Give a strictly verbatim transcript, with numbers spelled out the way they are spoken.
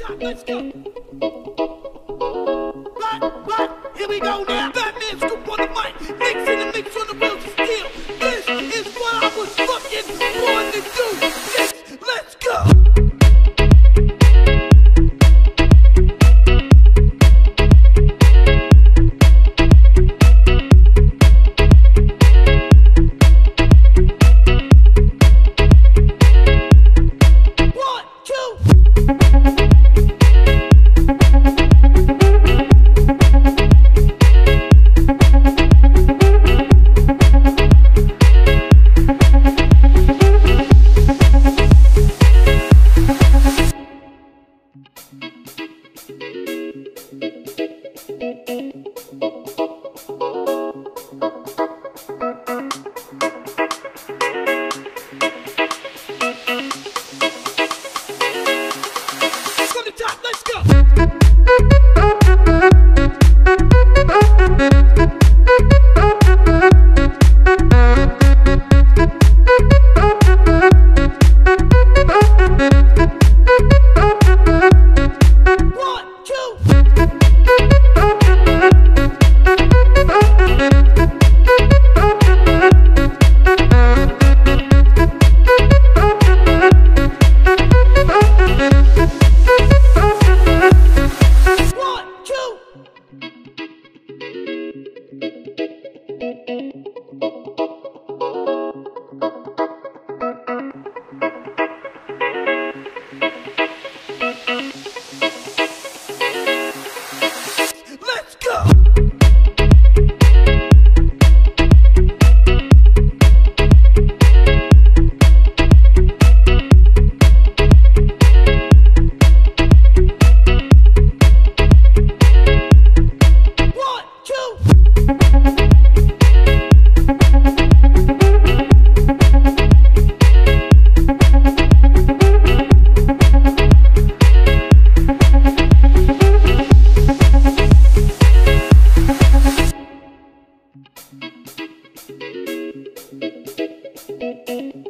top, let's go. Right, right, here we go now. Batman scoop on the mic, mix in the mix on the wheels of steel. This is what I was fucking born to do. Mix, let's go. Thank you.